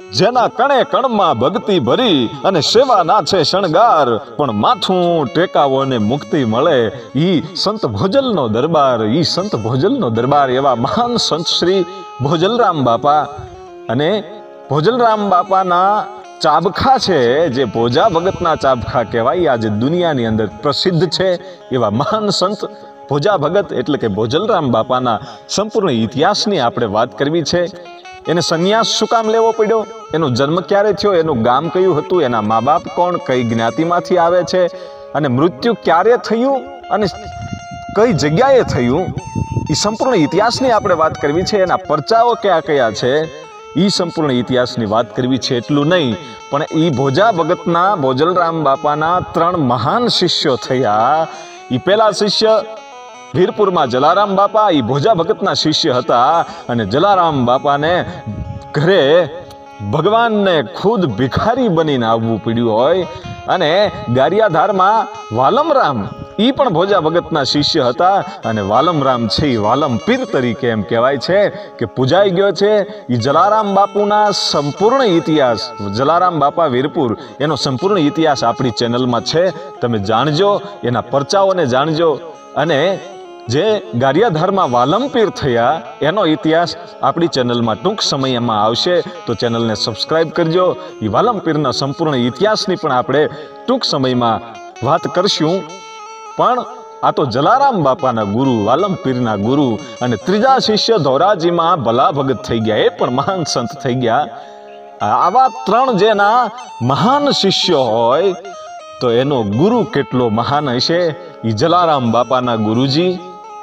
જેના કણે કણમાં ભક્તિ ભરી અને સેવાના છે શણગાર, પણ માથું ટેકાવો ને મુક્તિ મળે ઈ સંત ભોજલનો દરબાર, ઈ સંત ભોજલનો દરબાર. એવા મહાન સંત શ્રી ભોજલરામ બાપા. અને ભોજલરામ બાપાના ચાબખા છે, જે ભોજા ભગતના ચાબખા કહેવાય, આજે દુનિયાની અંદર પ્રસિદ્ધ છે. એવા મહાન સંત ભોજા ભગત એટલે કે ભોજલરામ બાપાના સંપૂર્ણ ઇતિહાસની આપણે વાત કરવી છે. એને સંન્યાસ શું કામ લેવો પડ્યો, એનો જન્મ ક્યારે થયો, એનું ગામ કયું હતું, એના મા બાપ કોણ, કઈ જ્ઞાતિમાંથી આવે છે, અને મૃત્યુ ક્યારે થયું અને કઈ જગ્યાએ થયું, એ સંપૂર્ણ ઇતિહાસની આપણે વાત કરવી છે. એના પરચાઓ કયા કયા છે, એ સંપૂર્ણ ઇતિહાસની વાત કરવી છે. એટલું નહીં, પણ એ ભોજા ભગતના ભોજલરામ બાપાના 3 મહાન શિષ્યો થયા. એ પહેલા શિષ્ય વીરપુરમાં જલારામ બાપા, એ ભોજા ભગતના શિષ્ય હતા. અને જલારામ બાપાને ઘરે ભગવાનને ખુદ ભિખારી બનીને આવવું પડ્યું હોય. અને ગારિયાધારમાં વાલમરામ, એ પણ ભોજા ભગતના શિષ્ય હતા. અને વાલમરામ છે એ વાલમ પીર તરીકે એમ કહેવાય છે કે પૂજાઈ ગયો છે. એ જલારામ બાપુના સંપૂર્ણ ઇતિહાસ, જલારામ બાપા વીરપુર, એનો સંપૂર્ણ ઇતિહાસ આપણી ચેનલમાં છે. તમે જાણજો, એના પરચાઓને જાણજો. અને જે ગારિયાધારમાં વાલમપીર થયા એનો ઇતિહાસ આપણી ચેનલમાં ટૂંક સમયમાં આવશે, તો ચેનલને સબસ્ક્રાઈબ કરજો. એ વાલમપીરના સંપૂર્ણ ઇતિહાસની પણ આપણે ટૂંક સમયમાં વાત કરશું. પણ આ તો જલારામ બાપાના ગુરુ, વાલમપીરના ગુરુ. અને ત્રીજા શિષ્ય ધોરાજીમાં ભલા ભગત થઈ ગયા, એ પણ મહાન સંત થઈ ગયા. આવા 3 જેના મહાન શિષ્યો હોય તો એનો ગુરુ કેટલો મહાન હશે. એ જલારામ બાપાના ગુરુજી,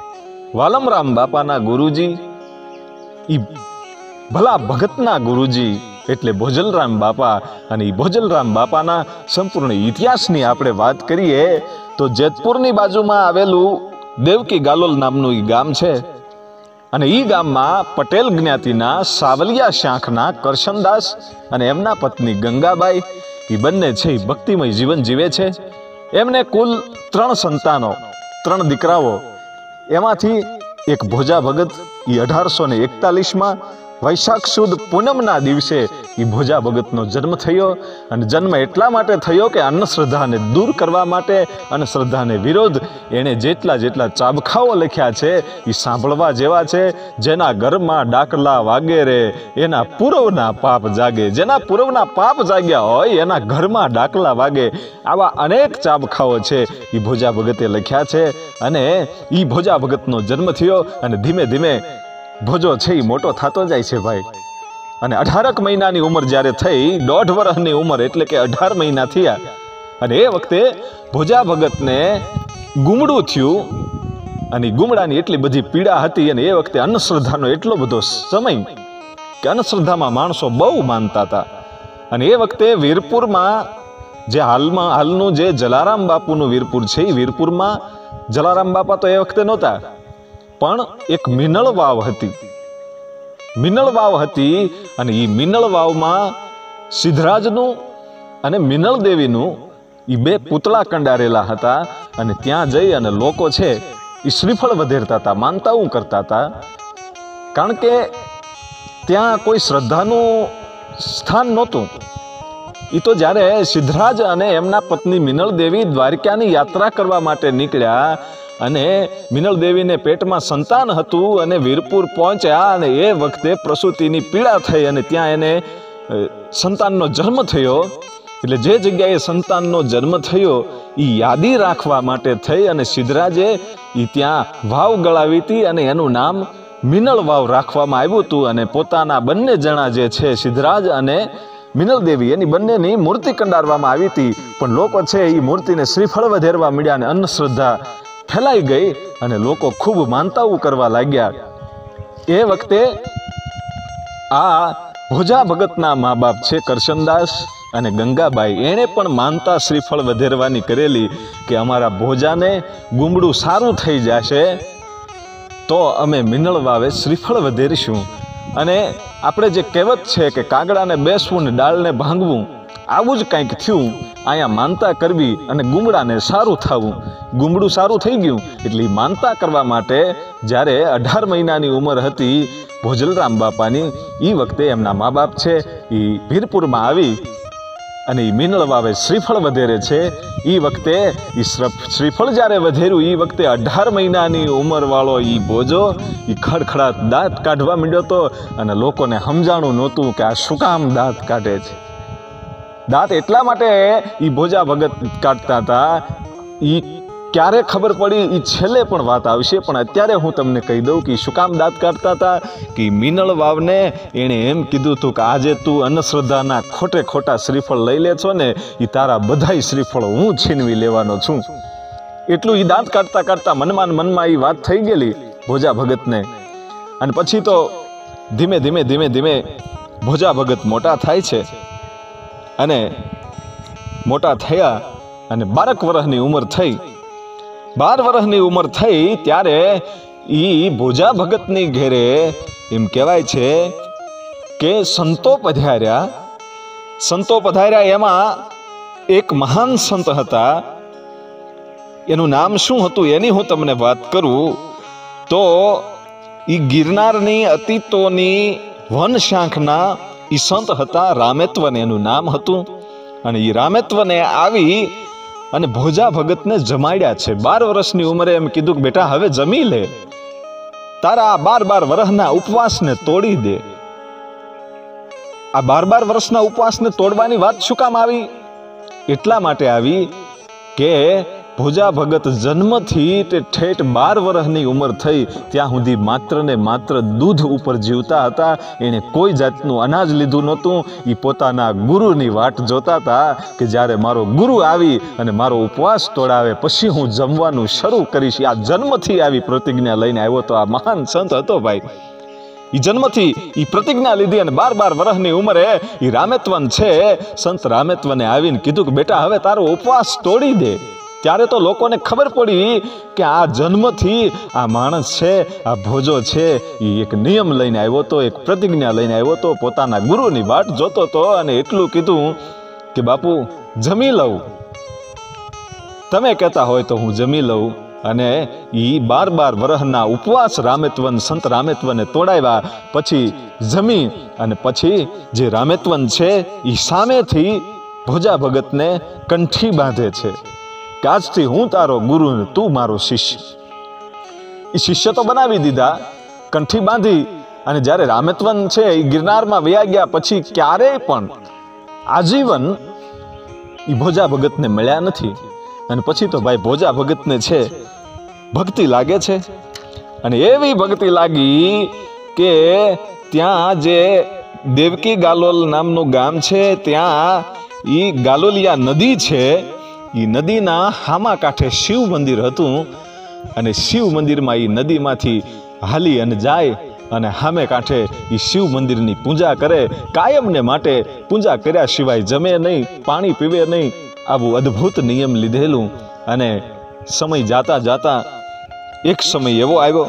વાલમરામ બાપાના ગુરુજી, એ ભલા ભગતના ગુરુજી એટલે ભોજલરામ બાપા. અને એ ભોજલરામ બાપાના સંપૂર્ણ ઇતિહાસની આપણે વાત કરીએ તો જેતપુરની બાજુમાં આવેલું દેવકી ગાલોલ નામનું એ ગામ છે. અને એ ગામમાં પટેલ જ્ઞાતિના સાવલિયા શાખના કરશનદાસ અને એમના પત્ની ગંગાબાઈ, એ બંને છે એ ભક્તિમય જીવન જીવે છે. એમને કુલ 3 સંતાનો, 3 દીકરાઓ. એમાંથી એક ભોજા ભગત, એ 1841માં વૈશાખ સુદ પૂનમના દિવસે એ ભોજા ભગતનો જન્મ થયો. અને જન્મ એટલા માટે થયો કે અંધશ્રદ્ધાને દૂર કરવા માટે, અંધશ્રદ્ધાને વિરોધ, એણે જેટલા ચાબખાઓ લખ્યા છે એ સાંભળવા જેવા છે. જેના ઘરમાં ડાકલા વાગે રે એના પૂર્વના પાપ જાગે, જેના પૂર્વના પાપ જાગ્યા હોય એના ઘરમાં ડાકલા વાગે, આવા અનેક ચાબખાઓ છે એ ભોજા ભગતે લખ્યા છે. અને એ ભોજા ભગતનો જન્મ થયો. અને ધીમે ધીમે ભોજો છે એ મોટો થતો જાય છે ભાઈ. અને 18 મહિનાની ઉંમર જ્યારે થઈ, 1.5 વર્ષની ઉંમર એટલે કે 18 મહિના થયા. અને એ વખતે ભોજા ભગતને ગુમડું થયું. અને ગુમડાની એટલી બધી પીડા હતી. અને એ વખતે અંધશ્રદ્ધાનો એટલો બધો સમય કે અંધશ્રદ્ધામાં માણસો બહુ માનતા હતા. અને એ વખતે વીરપુરમાં જે હાલનું જે જલારામ બાપુનું વીરપુર છે, એ વીરપુરમાં જલારામ બાપા તો એ વખતે નહોતા, પણ એક મિનળ વાવ હતી. મિનળ વાવ હતી. અને એ મિનળ વાવમાં સિદ્ધરાજનું અને મિનળ દેવીનું એ 2 પૂતળા કંડારેલા હતા. અને ત્યાં જઈ અને લોકો છે એ શ્રીફળ વધેરતા હતા, માનતાઓ કરતા હતા. કારણ કે ત્યાં કોઈ શ્રદ્ધાનું સ્થાન નહોતું. એ તો જ્યારે સિદ્ધરાજ અને એમના પત્ની મિનળ દેવી દ્વારકાની યાત્રા કરવા માટે નીકળ્યા, અને મિનળ દેવીને પેટમાં સંતાન હતું, અને વીરપુર પહોંચ્યા. અને એ વખતે પ્રસૂતિની પીડા થઈ, અને ત્યાં એને સંતાનનો જન્મ થયો. એટલે જે જગ્યાએ સંતાનનો જન્મ થયો એ યાદી રાખવા માટે થઈ અને સિદ્ધરાજે એ ત્યાં વાવ ગળાવી હતી. અને એનું નામ મિનળ વાવ રાખવામાં આવ્યું હતું. અને પોતાના બંને જણા જે છે, સિદ્ધરાજ અને મિનળ દેવી, એની બંનેની મૂર્તિ કંડારવામાં આવી હતી. પણ લોકો છે એ મૂર્તિને શ્રીફળ વધેરવા મળ્યા, અને અંધશ્રદ્ધા ફેલાઈ ગઈ. અને લોકો ખૂબ માનતાઓ કરવા લાગ્યા. એ વખતે આ ભોજા ભગતના મા બાપ છે કરશનદાસ અને ગંગાબાઈ, એણે પણ માનતા શ્રીફળ વધેરવાની કરેલી કે અમારા ભોજાને ગુમડું સારું થઈ જશે તો અમે મિનળ વાવે શ્રીફળ વધેરીશું. અને આપણે જે કહેવત છે કે કાગડાને બેસવું ને ડાળને ભાંગવું, આવું જ કંઈક થયું. અહીંયા માનતા કરવી અને ગુમડાને સારું થવું. ગુમડું સારું થઈ ગયું એટલે માનતા કરવા માટે જ્યારે 18 મહિનાની ઉંમર હતી ભોજલરામ બાપાની, એ વખતે એમના મા બાપ છે એ વીરપુરમાં આવી અને એ મીનળ વાવે શ્રીફળ વધેરે છે. એ વખતે એ શ્રીફળ જ્યારે વધેર્યું એ વખતે 18 મહિનાની ઉંમરવાળો એ ભોજો એ ખડખડાટ દાંત કાઢવા માંડ્યો હતો અને લોકોને સમજાણું નહોતું કે આ શું કામ દાંત કાઢે છે. દાંત એટલા માટે એ ભોજા ભગત કાઢતા હતા. એ ક્યારે ખબર પડી એ છેલ્લે પણ વાત આવશે, પણ અત્યારે હું તમને કહી દઉં કે શું કામ દાંત કાઢતા હતા. કે મીનળ વાવને એણે એમ કીધું હતું કે આજે તું અંધશ્રદ્ધાના ખોટે ખોટા શ્રીફળ લઈ લે છો ને, એ તારા બધાય શ્રીફળ હું છીનવી લેવાનો છું. એટલું એ દાંત કાઢતા કાઢતા મનમાં એ વાત થઈ ગયેલી ભોજા ભગતને. અને પછી તો ધીમે ધીમે ધીમે ધીમે ભોજા ભગત મોટા થાય છે અને મોટા થયા અને 12 વર્ષની ઉંમર થઈ. 12 વર્ષની ઉંમર થઈ ત્યારે એ ભોજા ભગતની ઘેરે એમ કહેવાય છે કે સંતો પધાર્યા. એમાં એક મહાન સંત હતા. એનું નામ શું હતું એની હું તમને વાત કરું તો એ ગિરનારની અતીતોની વનશાંખના એ સંત હતા. રામેત્વને એનું નામ હતું. અને એ રામેત્વને આવી અને ભોજા ભગતને જમાડ્યા છે. 12 વર્ષની ઉંમરે એમ કીધું કે બેટા હવે જમી લે, તારા આ 12 વર્ષના ઉપવાસને તોડી દે. આ 12 વર્ષના ઉપવાસને તોડવાની વાત શું કામ આવી? એટલા માટે આવી કે ભોજા ભગત જન્મથી તે ઠેઠ 12 વર્ષની ઉંમર થઈ ત્યાં સુધી માત્ર ને માત્ર દૂધ ઉપર જીવતા હતા. એણે કોઈ જાતનું અનાજ લીધું નહોતું. એ પોતાના ગુરુની વાટ જોતા હતા કે જ્યારે મારો ગુરુ આવી અને મારો ઉપવાસ તોડાવે પછી હું જમવાનું શરૂ કરીશ. આ જન્મથી આવી પ્રતિજ્ઞા લઈને આવ્યો તો આ મહાન સંત હતો ભાઈ. એ જન્મથી એ પ્રતિજ્ઞા લીધી અને 12 વર્ષની ઉંમરે એ રામેત્વન છે સંત રામેત્વને આવીને કીધું કે બેટા હવે તારો ઉપવાસ તોડી દે. ત્યારે તો લોકોને ખબર પડી કે આ જન્મથી આ માણસ છે, આ ભોજો છે, એ એક નિયમ લઈને આવ્યો હતો, એક પ્રતિજ્ઞા લઈને આવ્યો હતો, પોતાના ગુરુની વાટ જોતો હતો. અને એટલું કીધું કે બાપુ જમી લઉં, તમે કહેતા હોય તો હું જમી લઉં. અને એ 12 વર્ષના ઉપવાસ સંત રામેત્વને તોડાવ્યા. પછી જમી અને પછી જે રામેત્વન છે એ સામેથી ભોજા ભગતને કંઠી બાંધે છે કે આજથી હું તારો ગુરુ ને તું મારો શિષ્ય. એ શિષ્ય તો બનાવી દીધા, કંઠી બાંધી. અને જ્યારે રામેત્વન છે એ ગિરનારમાં વયા ગયા પછી ક્યારેય પણ આજીવન એ ભોજા ભગતને મળ્યા નથી. અને પછી તો ભાઈ ભોજા ભગતને છે ભક્તિ લાગે છે. અને એવી ભક્તિ લાગી કે ત્યાં જે દેવકી ગાલોલ નામનું ગામ છે ત્યાં એ ગાલોલિયા નદી છે. એ નદીના હામા કાંઠે શિવ મંદિર હતું. અને શિવ મંદિરમાં એ નદીમાંથી હાલી અને જાય અને હામે કાંઠે એ શિવ મંદિરની પૂજા કરે. કાયમને માટે પૂજા કર્યા સિવાય જમે નહીં, પાણી પીવે નહીં. આવું અદ્ભુત નિયમ લીધેલું. અને સમય જાતા જાતા એક સમય એવો આવ્યો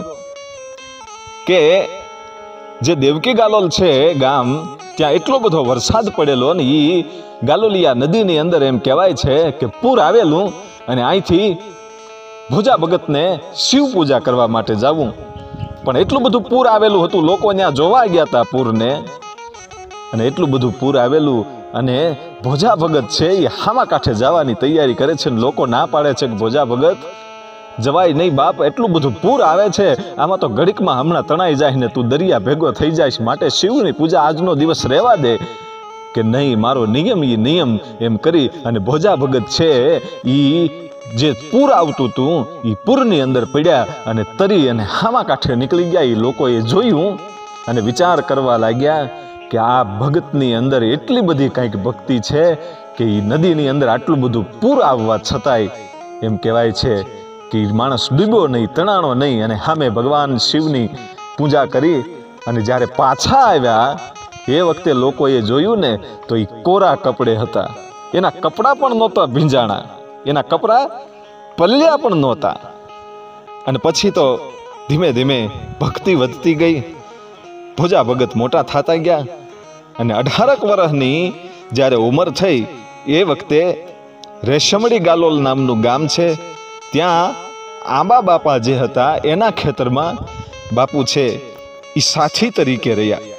કે જે દેવકી ગાલોલ છે ગામ, ત્યાં એટલો બધો વરસાદ પડેલો અને એ ગાલોલિયા નદીની અંદર એમ કહેવાય છે કે પૂર આવેલું. અને અહીંથી ભોજા ભગતને શિવ પૂજા કરવા માટે જવું, પણ એટલું બધું પૂર આવેલું હતું. લોકો ત્યાં જોવા ગયા હતા પૂરને. અને એટલું બધું પૂર આવેલું અને ભોજા ભગત છે એ હામા કાંઠે જવાની તૈયારી કરે છે. લોકો ના પાડે છે કે ભોજા ભગત જવાય નહીં બાપ, એટલું બધું પૂર આવે છે, આમાં તો ઘડીકમાં હમણાં તણાઈ જાય ને તું દરિયા ભેગો થઈ જાય, માટે શિવની પૂજા આજનો દિવસ રહેવા દે. કે નહીં, મારો નિયમ એ નિયમ એમ કરી અને ભોજા ભગત છે એ જે પૂર આવતું હતું એ પૂરની અંદર પડ્યા અને તરી અને હામા કાંઠે નીકળી ગયા. એ લોકોએ જોયું અને વિચાર કરવા લાગ્યા કે આ ભગતની અંદર એટલી બધી કંઈક ભક્તિ છે કે એ નદીની અંદર આટલું બધું પૂર આવવા છતાંય એમ કહેવાય છે કે માણસ ડૂબ્યો નહીં, તણાણો નહીં. અને સામે ભગવાન શિવની પૂજા કરી અને જ્યારે પાછા આવ્યા એ વખતે લોકોએ જોયું ને તો એ કોરા કપડે હતા. એના કપડાં પણ નહોતા ભીંજાણા, એના કપડાં પલ્યા પણ નહોતા. અને પછી તો ધીમે ધીમે ભક્તિ વધતી ગઈ. ભોજા ભગત મોટા થતા ગયા અને 18 વર્ષની જ્યારે ઉંમર થઈ એ વખતે રેશમડી ગાલોલ નામનું ગામ છે. ત્યાં આંબા બાપા જે હતા એના ખેતરમાં બાપુ છે એ સાથી તરીકે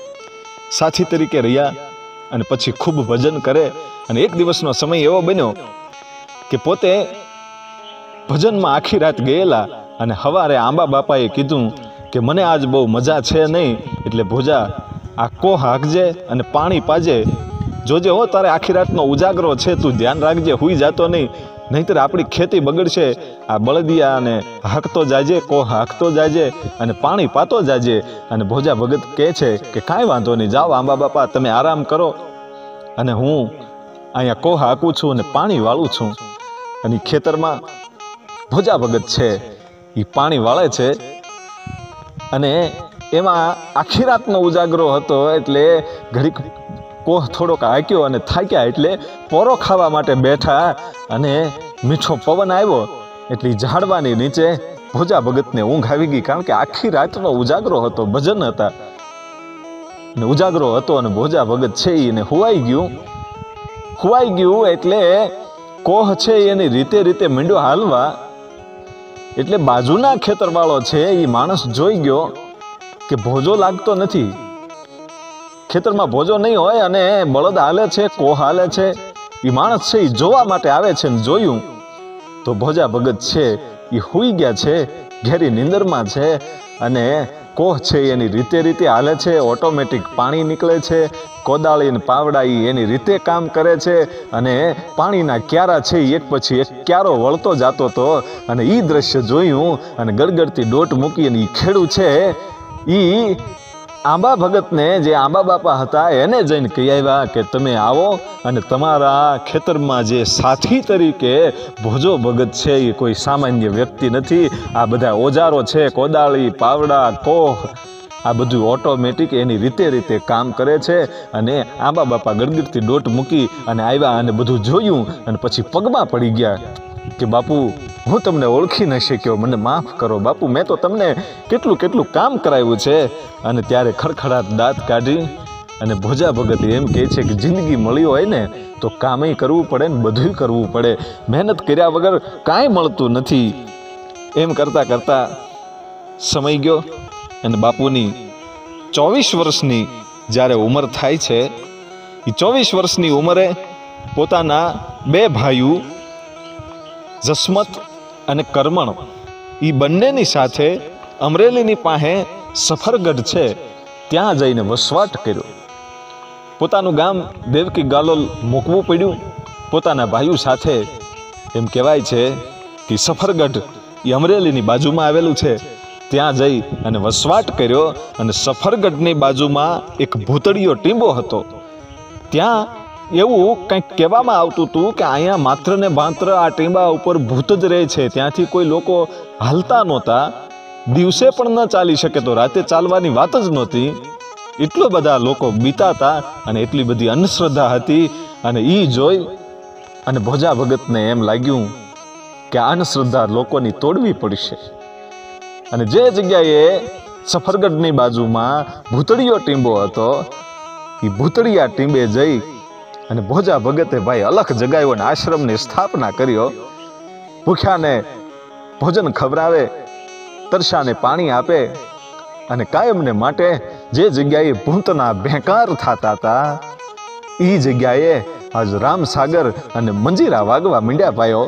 રહ્યા અને પછી ખૂબ ભજન કરે. અને એક દિવસનો સમય એવો બન્યો કે પોતે ભજનમાં આખી રાત ગયેલા અને સવારે આંબા બાપાએ કીધું કે મને આજ બહુ મજા છે નહીં, એટલે ભોજા આ કોહ હાંકજે અને પાણી પાજે. જોજે હો, તારે આખી રાતનો ઉજાગરો છે, તું ધ્યાન રાખજે, હુઈ જાતો નહીં, નહીંતર આપણી ખેતી બગડશે. આ બળદિયા અને હાંકતો જાજે, કોહ હાંકતો જાજે અને પાણી પાતો જાજે. અને ભોજા ભગત કહે છે કે કાંઈ વાંધો નહીં, જાઓ આંબા બાપા, તમે આરામ કરો અને હું અહીંયા કોહ હાંકું છું અને પાણી વાળું છું. અને ખેતરમાં ભોજા ભગત છે એ પાણી વાળે છે અને એમાં આખી રાતનો ઉજાગરો હતો એટલે ઘડીક કોહ થોડોક હાંક્યો અને થાક્યા એટલે પોરો ખાવા માટે બેઠા અને મીઠો પવન આવ્યો એટલે ઝાડવાની નીચે ભોજા ભગતને ઊંઘ આવી ગઈ. કારણ કે આખી રાતનો ઉજાગરો હતો, ભજન હતા અને ઉજાગરો હતો અને ભોજા ભગત છે એને હુવાઈ ગયું એટલે કોહ છે એની રીતે મીંડો હાલવા. એટલે બાજુના ખેતરવાળો છે એ માણસ જોઈ ગયો કે ભોજો લાગતો નથી, ખેતરમાં ભોજો નહીં હોય અને બળદ હાલે છે, કોહ હાલે છે. એ માણસ છે એ જોવા માટે આવે છે ને જોયું તો ભોજા ભગત છે એ હુઈ ગયા છે, ઘેરી નીંદરમાં છે અને કોહ છે એની રીતે હાલે છે, ઓટોમેટિક પાણી નીકળે છે, કોદાળી ને પાવડા એની રીતે કામ કરે છે અને પાણીના ક્યારા છે એક પછી એક ક્યારો વળતો જાતો હતો. અને એ દ્રશ્ય જોયું અને ગળગળતી ડોટ મૂકી અને એ ખેડૂ છે એ આંબા ભગતને, જે આંબા બાપા હતા, એને જઈને કહી આવ્યા કે તમે આવો અને તમારા ખેતરમાં જે સાથી તરીકે ભોજો ભગત છે એ કોઈ સામાન્ય વ્યક્તિ નથી. આ બધા ઓજારો છે, કોદાળી, પાવડા, કોહ, આ બધું ઓટોમેટિક એની રીતે કામ કરે છે. અને આંબા બાપા ગળગળતી ડોટ મૂકી અને આવ્યા અને બધું જોયું અને પછી પગમાં પડી ગયા કે બાપુ, હું તમને ઓળખી ન શક્યો, મને માફ કરો બાપુ, મેં તો તમને કેટલું કામ કરાવ્યું છે. અને ત્યારે ખડખડાટ દાંત કાઢી અને ભોજા ભગત એમ કહે છે કે જિંદગી મળી હોય ને તો કામય કરવું પડે ને બધું કરવું પડે, મહેનત કર્યા વગર કાંઈ મળતું નથી. એમ કરતા સમય ગયો અને બાપુની 24 વર્ષની જ્યારે ઉંમર થાય છે, એ 24 વર્ષની ઉંમરે પોતાના 2 ભાઈઓ જસમત અને કરમણ એ બંનેની સાથે અમરેલીની પાસે સફરગઢ છે ત્યાં જઈને વસવાટ કર્યો. પોતાનું ગામ દેવકી ગાલોલ મૂકવું પડ્યું પોતાના ભાઈઓ સાથે. એમ કહેવાય છે કે સફરગઢ એ અમરેલીની બાજુમાં આવેલું છે, ત્યાં જઈ અને વસવાટ કર્યો. અને સફરગઢની બાજુમાં એક ભૂતળીયો ટીંબો હતો. ત્યાં એવું કંઈક કહેવામાં આવતું હતું કે અહીંયા માત્ર ને માત્ર આ ટીંબા ઉપર ભૂત જ રહે છે, ત્યાંથી કોઈ લોકો હાલતા નહોતા, દિવસે પણ ન ચાલી શકે તો રાતે ચાલવાની વાત જ નહોતી. એટલા બધા લોકો બીતા હતા અને એટલી બધી અંધશ્રદ્ધા હતી. અને એ જોઈ અને ભોજા ભગતને એમ લાગ્યું કે આ અંધશ્રદ્ધા લોકોની તોડવી પડશે. અને જે જગ્યાએ સફરગઢની બાજુમાં ભૂતળીયો ટીંબો હતો એ ભૂતળિયા ટીંબે જઈ અને ભોજા ભગતે ભાઈ અલખ જગાવ્યો અને આશ્રમની સ્થાપના કર્યો. ભૂખ્યાને ભોજન ખવડાવે, તરસાને પાણી આપે અને કાયમને માટે જે જગ્યાએ ભૂતના ભેંકાર થતા હતા એ જગ્યાએ આજ રામસાગર અને મંજીરા વાગવા માંડ્યા પાયો.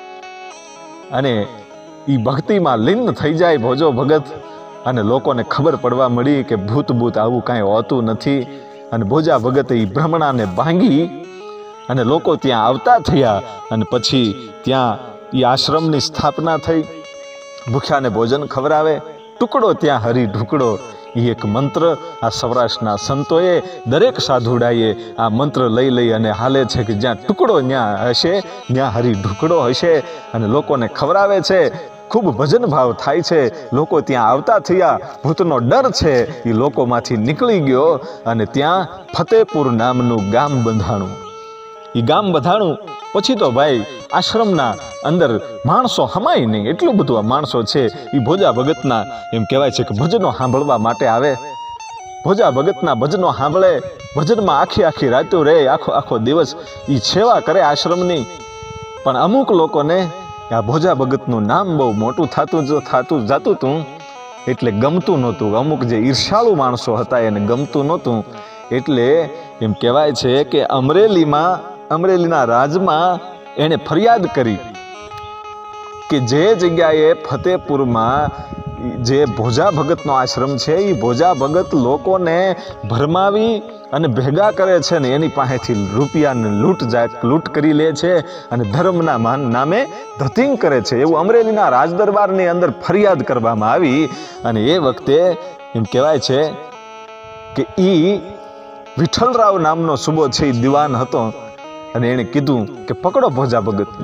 અને એ ભક્તિમાં લીન થઈ જાય ભોજો ભગત અને લોકોને ખબર પડવા મળી કે ભૂત આવું કાંઈ હોતું નથી. અને ભોજા ભગતે એ ભ્રમણાને ભાંગી અને લોકો ત્યાં આવતા થયા અને પછી ત્યાં એ આશ્રમની સ્થાપના થઈ. ભૂખ્યાને ભોજન ખવડાવે, ટુકડો ત્યાં હરી ઢુકડો, એ એક મંત્ર આ સૌરાષ્ટ્રના સંતોએ દરેક સાધુડાએ આ મંત્ર લઈ અને હાલે છે કે જ્યાં ટુકડો ત્યાં હશે ત્યાં હરી ઢુકડો હશે. અને લોકોને ખવડાવે છે, ખૂબ ભજન ભાવ થાય છે, લોકો ત્યાં આવતા થયા. ભૂતનો ડર છે એ લોકોમાંથી નીકળી ગયો અને ત્યાં ફતેપુર નામનું ગામ બંધાણું. એ ગામ બંધાણું પછી તો ભાઈ આશ્રમના અંદર માણસો હમાય નહીં, એટલું બધું આ માણસો છે. એ ભોજા ભગતના એમ કહેવાય છે કે ભજનો સાંભળવા માટે આવે. ભોજા ભગતના ભજનો સાંભળે, ભજનમાં આખી રાતો રહે, આખો દિવસ એ સેવા કરે આશ્રમની. પણ અમુક લોકોને આ ભોજા ભગતનું નામ બહુ મોટું થતું જતું હતું, એટલે ગમતું નહોતું. અમુક જે ઈર્ષાળુ માણસો હતા એને ગમતું નહોતું. એટલે એમ કહેવાય છે કે અમરેલીના રાજમાં એણે ફરિયાદ કરી કે જે જગ્યાએ ફતેપુરમાં જે ભોજા ભગતનો આશ્રમ છે, એ ભોજા ભગત લોકોને ભરમાવી અને ભેગા કરે છે ને એની પાસેથી રૂપિયાને લૂંટ કરી લે છે અને ધર્મના નામે ધતિંગ કરે છે, એવું અમરેલીના રાજદરબારની અંદર ફરિયાદ કરવામાં આવી. અને એ વખતે એમ કહેવાય છે કે વિઠ્ઠલરાવ નામનો સુબો છે એ દિવાન હતો અને એણે કીધું કે પકડો ભોજા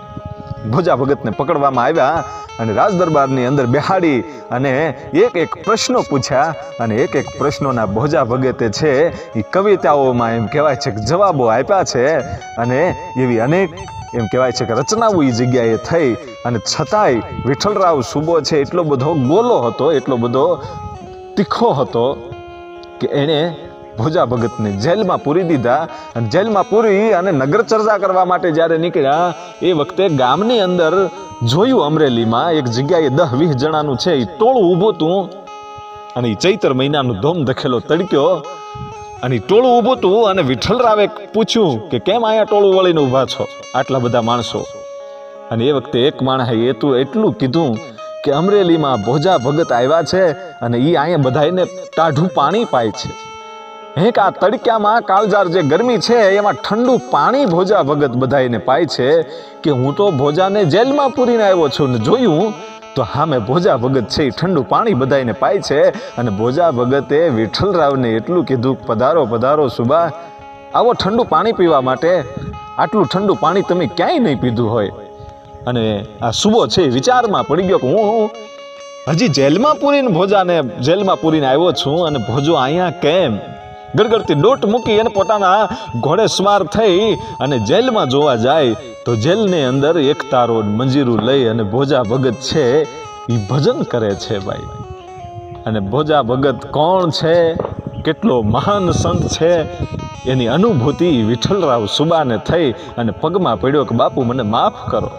ભગતને પકડવામાં આવ્યા અને રાજદરબારની અંદર બેહાડી અને એક પ્રશ્નો પૂછ્યા અને એક પ્રશ્નોના ભોજા ભગતે છે એ કવિતાઓમાં એમ કહેવાય છે કે જવાબો આપ્યા છે. અને એવી અનેક એમ કહેવાય છે કે રચનાઓ એ જગ્યાએ થઈ. અને છતાંય વિઠ્ઠલરાવ સુબો છે એટલો બધો ગોલો હતો, એટલો બધો તીખો હતો કે એણે ભોજા ભગતને જેલમાં પૂરી દીધા. અને જેલમાં પૂરી અને નગર ચર્ચા કરવા માટે જ્યારે નીકળ્યા એ વખતે ગામની અંદર જોયું, અમરેલીમાં એક જગ્યાએ 10-20 જણાનું છે એ ટોળું ઊભું હતું અને એ ચૈત્ર મહિનાનું ધોમ ધખેલો તડક્યો અને ટોળું ઊભું હતું. અને વિઠ્ઠલરાવે પૂછ્યું કે કેમ અહીંયા ટોળું વળીને ઊભા છો આટલા બધા માણસો? અને એ વખતે એક માણસે એટલું કીધું કે અમરેલીમાં ભોજા ભગત આવ્યા છે અને એ અહીંયા બધાને ટાઢું પાણી પાય છે. આ તડક્યામાં કાળજાર જે ગરમી છે એમાં ઠંડુ પાણી ભોજા ભગત બધાને પાય છે કે હું તો ભોજાને જેલમાં પૂરીને આવ્યો છું ને જોયું તો સામે ભોજા ભગત છે એ ઠંડુ પાણી બધાને પાય છે. અને ભોજા ભગતે વિઠ્ઠલરાવને એટલું કીધું, પધારો પધારો સુબા, આવો ઠંડુ પાણી પીવા માટે. આટલું ઠંડુ પાણી તમે ક્યાંય નહીં પીધું હોય. અને આ સુબો છે વિચારમાં પડી ગયો કે હું હજી જેલમાં પૂરીને આવ્યો છું અને ભોજો અહીંયા કેમ? ગડગડતી દોટ મૂકી અને પોતાના ઘોડે સવાર થઈ અને જેલમાં જોવા જાય તો જેલની અંદર એક તારો મંજીરું લઈ અને ભોજા ભગત છે એ ભજન કરે છે ભાઈ. અને ભોજા ભગત કોણ છે, કેટલો મહાન સંત છે, એની અનુભૂતિ વિઠ્ઠલરાવ સુબાને થઈ અને પગમાં પડ્યો કે બાપુ મને માફ કરો.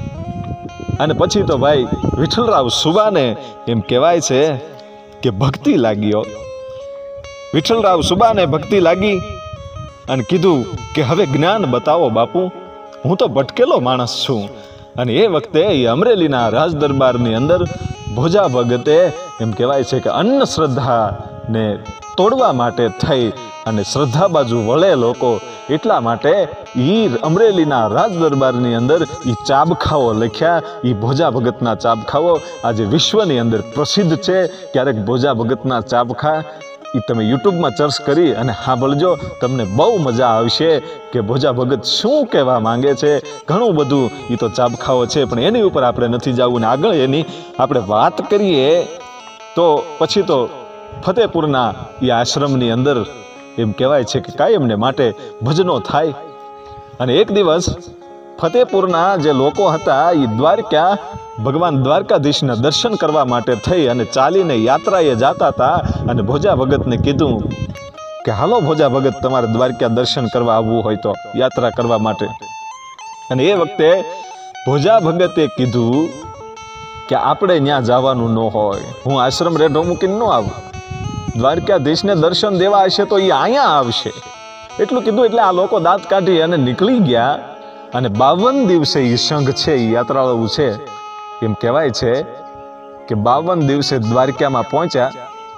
અને પછી તો ભાઈ વિઠ્ઠલરાવ સુબાને એમ કહેવાય છે કે ભક્તિ લાગ્યો. વિઠ્ઠલરાવ સુબાને ભક્તિ લાગી અને કીધું કે હવે જ્ઞાન બતાવો બાપુ, હું તો ભટકેલો માણસ છું. અને એ વખતે એ અમરેલીના રાજદરબારની અંદર ભોજા ભગતે એમ કહેવાય છે કે અંધશ્રદ્ધાને તોડવા માટે થઈ અને શ્રદ્ધા બાજુ વળે લોકો, એટલા માટે અમરેલીના રાજદરબારની અંદર ચાબખાઓ લખ્યા. ભોજા ભગતના ચાબખાઓ આજે વિશ્વની અંદર પ્રસિદ્ધ છે. ક્યારેક ભોજા ભગતના ચાબખા તમે યુટ્યુબમાં સર્ચ કરી અને સાંભળજો, તમને બહુ મજા આવશે કે ભોજા ભગત શું કહેવા માંગે છે. ઘણું બધું તો ચાબખાઓ છે પણ એની ઉપર આપણે નથી જવું. ને આગળ એની આપણે વાત કરીએ તો પછી તો ફતેપુરના એ આશ્રમની અંદર એમ કહેવાય છે કે કાયમને માટે ભજનો થાય. અને એક દિવસ ફતેપુરના જે લોકો હતા એ ભગવાન દ્વારકાધીશના દર્શન કરવા માટે થઈ અને ચાલીને યાત્રાએ જતા હતા. અને ભોજા ભગતને કીધું કે હાલો ભોજા ભગત, તમારે દ્વારકા દર્શન કરવા આવવું હોય તો યાત્રા કરવા માટે. અને એ વખતે ભોજા ભગતે કીધું કે આપણે ત્યાં જવાનું ન હોય, હું આશ્રમ રેઢો મૂકીને ન આવું. દ્વારકાધીશને દર્શન દેવા હશે તો એ અહીંયા આવશે, એટલું કીધું. એટલે આ લોકો દાંત કાઢી અને નીકળી ગયા. અને 52 દિવસે એ સંઘ છે, એ યાત્રાળુ છે, એમ કહેવાય છે કે 52 દિવસે દ્વારકામાં પહોંચ્યા.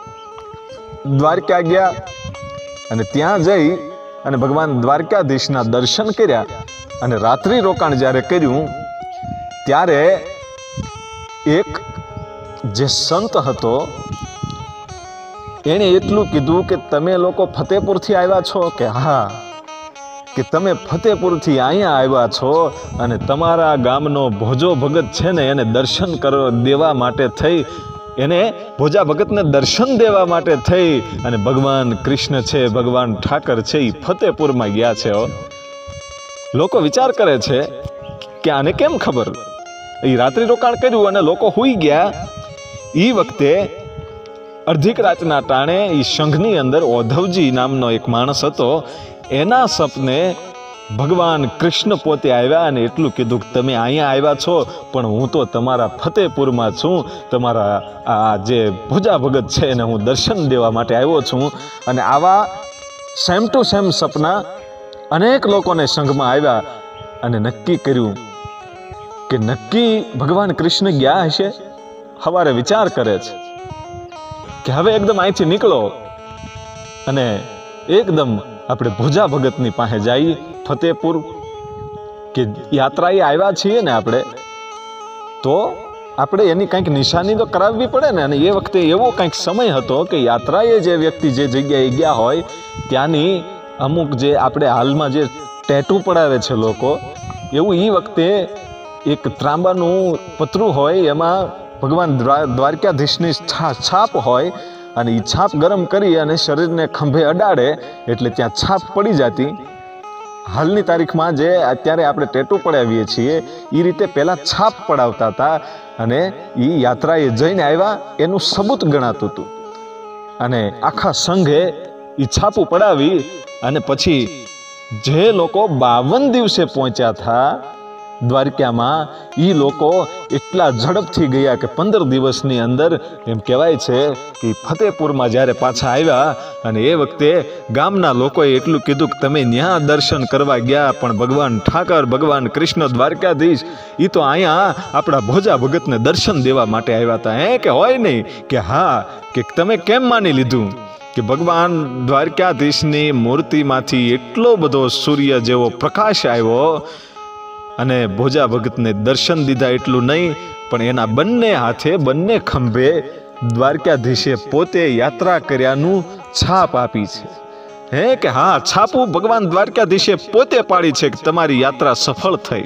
દ્વારકા ગયા અને ત્યાં જઈ અને ભગવાન દ્વારકાધીશના દર્શન કર્યા. અને રાત્રિ રોકાણ જ્યારે કર્યું ત્યારે એક જે સંત હતો એણે એટલું કીધું કે તમે લોકો ફતેપુરથી આવ્યા છો? કે હા. કે તમે ફતેપુરથી અહીંયા આવ્યા છો અને તમારા ગામનો ભોજો ભગત છે ને એને દર્શન દેવા માટે થઈ, એને ભોજા ભગતને દર્શન દેવા માટે થઈ અને ભગવાન કૃષ્ણ છે, ભગવાન ઠાકર છે એ ફતેપુરમાં ગયા છે. લોકો વિચાર કરે છે કે આને કેમ ખબર? એ રાત્રિ રોકાણ કર્યું અને લોકો સૂઈ ગયા. એ વખતે અર્ધિક રાતના ટાણે એ સંઘની અંદર ઓધવજી નામનો એક માણસ હતો. એના સપને ભગવાન કૃષ્ણ પોતે આવ્યા અને એટલું કીધું કે તમે અહીંયા આવ્યા છો, પણ હું તો તમારા ફતેપુરમાં છું, તમારા આ જે ભુજા ભગત છે એને હું દર્શન દેવા માટે આવ્યો છું. અને આવા સેમ ટુ સેમ સપના અનેક લોકોને સંઘમાં આવ્યા અને નક્કી કર્યું કે નક્કી ભગવાન કૃષ્ણ ગયા હશે. સવારે વિચાર કરે છે કે હવે એકદમ અહીંથી નીકળો અને એકદમ આપણે ભુજા ભગતની પાસે જઈએ ફતેપુર, કે યાત્રાએ આવ્યા છીએ ને આપણે, તો આપણે એની કંઈક નિશાની તો કરાવવી પડે ને. અને એ વખતે એવો કંઈક સમય હતો કે યાત્રાએ જે વ્યક્તિ જે જગ્યાએ ગયા હોય ત્યાંની અમુક જે આપણે હાલમાં જે ટેટુ પડાવે છે લોકો, એવું એ વખતે એક ત્રાંબાનું પતરું હોય, એમાં ભગવાન દ્વારકાધીશની છાપ હોય, અને એ છાપ ગરમ કરી અને શરીરને ખંભે અડાડે એટલે ત્યાં છાપ પડી જતી. હાલની તારીખમાં જે અત્યારે આપણે ટેટુ પડાવીએ છીએ એ રીતે પહેલાં છાપ પડાવતા હતા, અને એ યાત્રાએ જઈને આવ્યા એનું સબૂત ગણાતું હતું. અને આખા સંઘે એ છાપું પડાવી અને પછી જે લોકો 52 દિવસે પહોંચ્યા હતા દ્વારકામાં, એ લોકો એટલા ઝડપથી ગયા કે 15 દિવસની અંદર એમ કહેવાય છે કે ફતેપુરમાં જ્યારે પાછા આવ્યા અને એ વખતે ગામના લોકોએ એટલું કીધું કે તમે ત્યાં દર્શન કરવા ગયા, પણ ભગવાન ઠાકર ભગવાન કૃષ્ણ દ્વારકાધીશ એ તો અહીંયા આપણા ભોજા ભગતને દર્શન દેવા માટે આવ્યા હતા. કે હોય નહીં કે હા, કે તમે કેમ માની લીધું કે ભગવાન દ્વારકાધીશની મૂર્તિમાંથી એટલો બધો સૂર્ય જેવો પ્રકાશ આવ્યો અને ભોજા ભગતને દર્શન દીધા. એટલું નહીં, પણ એના બંને હાથે બંને ખંભે દ્વારકાધીશે પોતે યાત્રા કર્યાનું છાપ આપી છે. કે હા, છાપું ભગવાન દ્વારકાધીશે પોતે પાડી છે કે તમારી યાત્રા સફળ થઈ.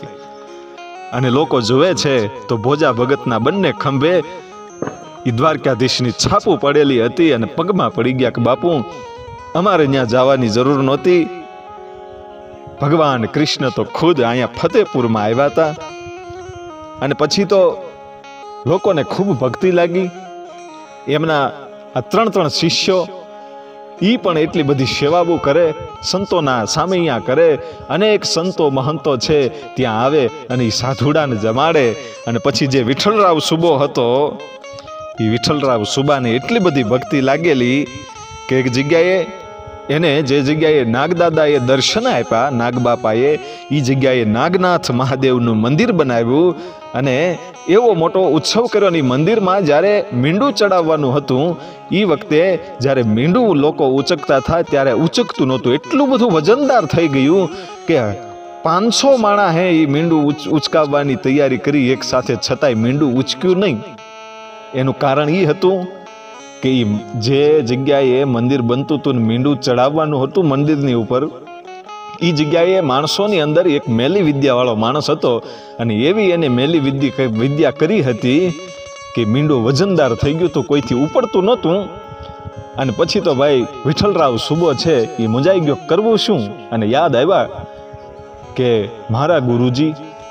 અને લોકો જોવે છે તો ભોજા ભગતના બંને ખંભે એ દ્વારકાધીશની છાપું પડેલી હતી અને પગમાં પડી ગયા કે બાપુ અમારે ત્યાં જવાની જરૂર નહોતી, ભગવાન કૃષ્ણ તો ખુદ અહીંયા ફતેપુરમાં આવ્યા હતા. અને પછી તો લોકોને ખૂબ ભક્તિ લાગી. એમના આ 3 શિષ્યો એ પણ એટલી બધી સેવાઓ કરે, સંતોના સામૈયા કરે. અનેક સંતો મહંતો છે ત્યાં આવે અને એ સાધુડાને જમાડે. અને પછી જે વિઠ્ઠલરાવ સુબો હતો, એ વિઠ્ઠલરાવ સુબાને એટલી બધી ભક્તિ લાગેલી કે એક જગ્યાએ એને જે જગ્યાએ નાગદાદાએ દર્શન આપ્યા, નાગબાપાએ, એ જગ્યાએ નાગનાથ મહાદેવનું મંદિર બનાવ્યું અને એવો મોટો ઉત્સવ કર્યો. ને મંદિરમાં જ્યારે મીંડું ચડાવવાનું હતું એ વખતે જ્યારે મીંડું લોકો ઉચકતા થાય ત્યારે ઉચકતું નહોતું, એટલું બધું વજનદાર થઈ ગયું કે 500 માણા હે એ મીંડું ઉચકાવવાની તૈયારી કરી એક સાથે, છતાંય મીંડું ઉચક્યું નહીં. એનું કારણ એ હતું કે જે જગ્યાએ મંદિર બનતું હતું મીંડું ચડાવવાનું હતું મંદિરની ઉપર, એ જગ્યાએ માણસોની અંદર એક મેલી વિદ્યાવાળો માણસ હતો અને એવી એને મેલી વિદ્યા કરી હતી કે મીંડું વજનદાર થઈ ગયું હતું, કોઈથી ઉપડતું નહોતું. અને પછી તો ભાઈ વિઠ્ઠલરાવ સુબો છે એ મૂંઝાઈ ગયો, કરવું શું? અને યાદ આવ્યા કે મારા ગુરુજી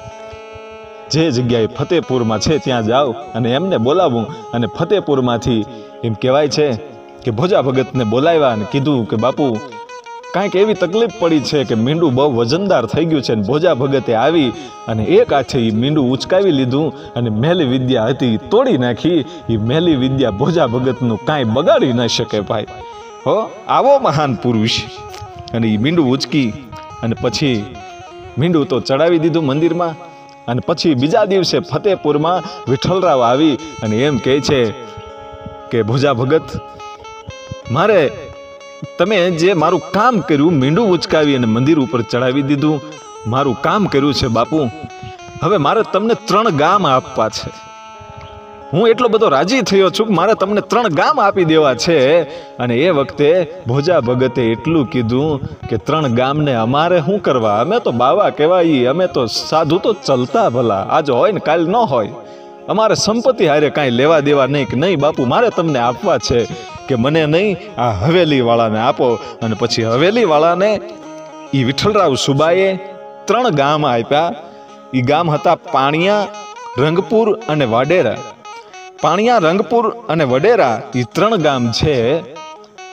જે જગ્યાએ ફતેપુરમાં છે ત્યાં જાઓ અને એમને બોલાવું. અને ફતેપુરમાંથી એમ કહેવાય છે કે ભોજા ભગતને બોલાવ્યા અને કીધું કે બાપુ કાંઈક એવી તકલીફ પડી છે કે મીંડું બહુ વજનદાર થઈ ગયું છે. અને ભોજા ભગતે આવી અને એક હાથે એ મીંડું ઉચકાવી લીધું અને મેલી વિદ્યા હતી તોડી નાખી. એ મેલી વિદ્યા ભોજા ભગતનું કાંઈ બગાડી ન શકે ભાઈ. હો, આવો મહાન પુરુષ. અને એ મીંડું ઉચકી અને પછી મીંડું તો ચડાવી દીધું મંદિરમાં. અને પછી બીજા દિવસે ફતેપુરમાં વિઠ્ઠલરાવ આવી અને એમ કહે છે કે ભોજા ભગત, મારે તમે જે મારું કામ કર્યું, મીંડું ઉચકાવી અને મંદિર ઉપર ચડાવી દીધું, મારું કામ કર્યું છે બાપુ, હવે મારે તમને 3 ગામ આપવા છે. હું એટલો બધો રાજી થયો છું કે મારે તમને 3 ગામ આપી દેવા છે. અને એ વખતે ભોજા ભગતે એટલું કીધું કે 3 ગામને અમારે શું કરવા, અમે તો બાવા કહેવાય, અમે તો સાધુ તો ચલતા ભલા, આજ હોય ને કાલ ન હોય, અમારે સંપત્તિ હારે કાંઈ લેવા દેવા નહીં. કે નહીં બાપુ, મારે તમને આપવા છે કે મને નહીં, આ હવેલીવાળાને આપો. અને પછી હવેલીવાળાને એ વિઠ્ઠલરાવ સુબાએ 3 ગામ આપ્યા. એ ગામ હતા પાણિયા, રંગપુર અને વાડેરા. પાણિયા, રંગપુર અને વડેરા એ 3 ગામ છે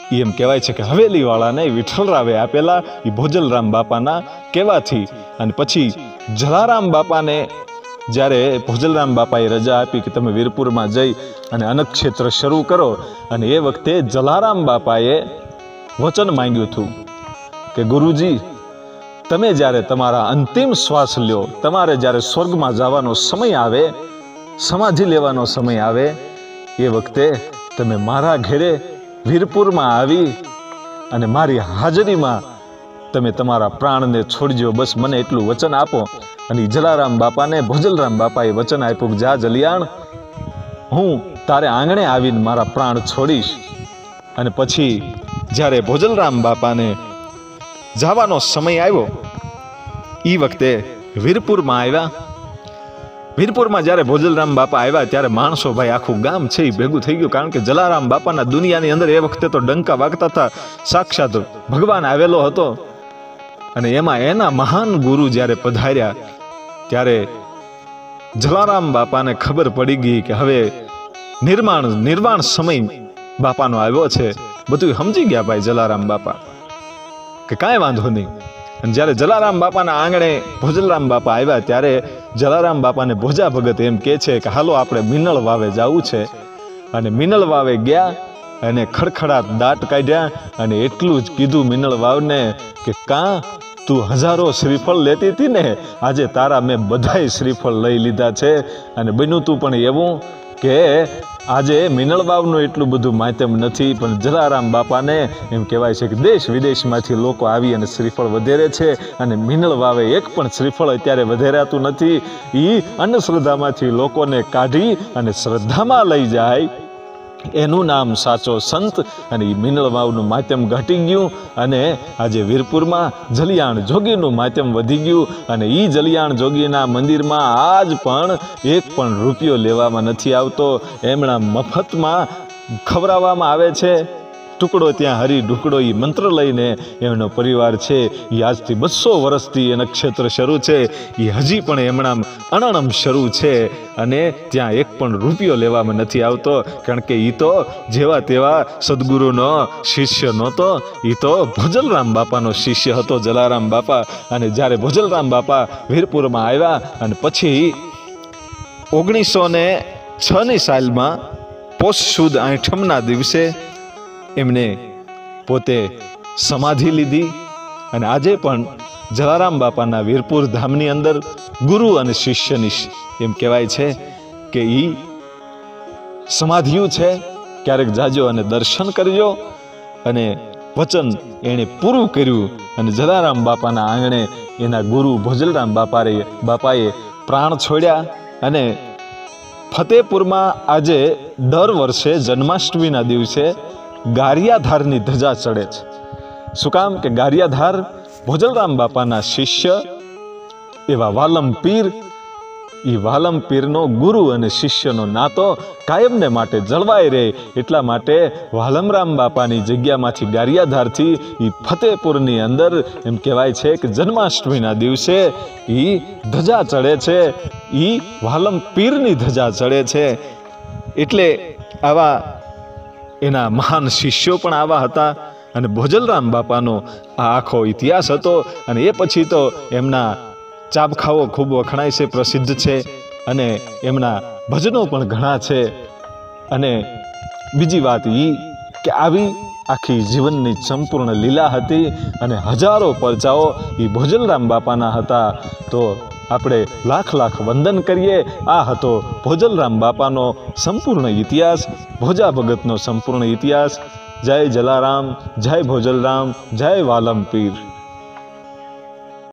એમ કહેવાય છે કે હવેલીવાળાને વિઠ્ઠલરાવે આપેલા એ ભોજલરામ બાપાના કહેવાથી. અને પછી જલારામ બાપાને જ્યારે ભોજલરામ બાપાએ રજા આપી કે તમે વીરપુરમાં જઈ અને અન્નક્ષેત્ર શરૂ કરો, અને એ વખતે જલારામ બાપાએ વચન માંગ્યું હતું કે ગુરુજી, તમે જ્યારે તમારા અંતિમ શ્વાસ લ્યો, તમારે જ્યારે સ્વર્ગમાં જવાનો સમય આવે, સમાધિ લેવાનો સમય આવે, એ વખતે તમે મારા ઘેરે વીરપુરમાં આવી અને મારી હાજરીમાં તમે તમારા પ્રાણને છોડજો, બસ મને એટલું વચન આપો. અને જલારામ બાપાને ભોજલરામ બાપાએ વચન આપ્યું કે જા જલિયાણ, હું તારે આંગણે આવીને મારા પ્રાણ છોડીશ. અને પછી જ્યારે ભોજલરામ બાપાને જવાનો સમય આવ્યો, એ વખતે વીરપુરમાં આવ્યા. વીરપુરમાં જ્યારે ભોજલરામ બાપા આવ્યા ત્યારે માણસો, ભાઈ આખું ગામ છે એ ભેગું થઈ ગયું, કારણ કે જલારામ બાપાના દુનિયાની અંદર એ વખતે તો ડંકા વાગતા હતા, સાક્ષાત ભગવાન આવેલો હતો. અને એમાં એના મહાન ગુરુ જ્યારે પધાર્યા ત્યારે જલારામ બાપાને ખબર પડી ગઈ કે હવે નિર્વાણ સમય બાપાનો આવ્યો છે. બધું સમજી ગયા ભાઈ જલારામ બાપા કે કાંઈ વાંધો નહીં. અને જ્યારે જલારામ બાપાના આંગણે ભોજલરામ બાપા આવ્યા ત્યારે જલારામ બાપાને ભોજા ભગત એમ કહે છે કે હાલો આપણે મિનળ વાવે જવું છે. અને મિનળ વાવે ગયા અને ખડખડાટ દાંત કાઢ્યા અને એટલું જ કીધું મિનળ વાવને કે કાં તું હજારો શ્રીફળ લેતી હતી ને, આજે તારા મેં બધાય શ્રીફળ લઈ લીધા છે. અને બન્યું તું પણ એવું કે આજે મિનળ વાવનું એટલું બધું માધ્યમ નથી, પણ જલારામ બાપાને એમ કહેવાય છે કે દેશ વિદેશમાંથી લોકો આવી અને શ્રીફળ વધેરે છે. અને મિનળ વાવે એક પણ શ્રીફળ અત્યારે વધેરાતું નથી. એ અંધશ્રદ્ધામાંથી લોકોને કાઢી અને શ્રદ્ધામાં લઈ જાય, એનું નામ સાચો સંત. અને એ મિનળ વાવનું માધ્યમ ઘટી ગયું અને આજે વીરપુરમાં જલિયાણ જોગીનું માધ્યમ વધી ગયું. અને એ જલિયાણ જોગીના મંદિરમાં આજ પણ એક પણ રૂપિયો લેવામાં નથી આવતો, એમના મફતમાં ખવડાવવામાં આવે છે. ટુકડો ત્યાં હરી ઢુકડો એ મંત્ર લઈને એમનો પરિવાર છે એ આજથી 200 વર્ષથી એ નક્ષત્ર શરૂ છે, એ હજી પણ એમના અણણમ શરૂ છે. અને ત્યાં એક પણ રૂપિયો લેવામાં નથી આવતો, કારણ કે એ તો જેવા તેવા સદગુરુનો શિષ્ય નહોતો, એ તો ભોજલરામ બાપાનો શિષ્ય હતો જલારામ બાપા. અને જ્યારે ભોજલરામ બાપા વીરપુરમાં આવ્યા અને પછી 1906ની સાલમાં પોષ સુદ 8મના દિવસે એમને પોતે સમાધિ લીધી. અને આજે પણ જલારામ બાપાના વીરપુર ધામની અંદર ગુરુ અને શિષ્યની એમ કહેવાય છે કે એ સમાધિઓ છે. ક્યારેક જાજો અને દર્શન કરજો. અને વચન એણે પૂરું કર્યું અને જલારામ બાપાના આંગણે એના ગુરુ ભોજલરામ બાપાએ પ્રાણ છોડ્યા. અને ફતેપુરમાં આજે દર વર્ષે જન્માષ્ટમીના દિવસે ગારિયાધારની ધજા ચડે છે. શું કામ કે ગારિયાધાર ભોજલરામ બાપાના શિષ્ય એવા વાલમ પીર, એ વાલમ પીરનો ગુરુ અને શિષ્યનો નાતો કાયમને માટે જળવાઈ રહે એટલા માટે વાલમરામ બાપાની જગ્યામાંથી ગારિયાધારથી એ ફતેપુરની અંદર એમ કહેવાય છે કે જન્માષ્ટમીના દિવસે એ ધજા ચડે છે, એ વાલમ પીરની ધજા ચડે છે. એટલે આવા એના મહાન શિષ્યો પણ આવા હતા. અને ભોજલરામ બાપાનો આ આખો ઇતિહાસ હતો. અને એ પછી તો એમના ચાબખાઓ ખૂબ વખણાય છે, પ્રસિદ્ધ છે. અને એમના ભજનો પણ ઘણા છે. અને બીજી વાત એ કે આવી આખી જીવનની સંપૂર્ણ લીલા હતી અને હજારો પરચાઓ એ ભોજલરામ બાપાના હતા. તો આપણે લાખ લાખ વંદન કરીએ. આ હતો ભોજલરામ બાપાનો સંપૂર્ણ ઇતિહાસ, ભોજા ભગતનો સંપૂર્ણ ઇતિહાસ. જય જલારામ, જય ભોજલરામ, જય વાલમ પીર.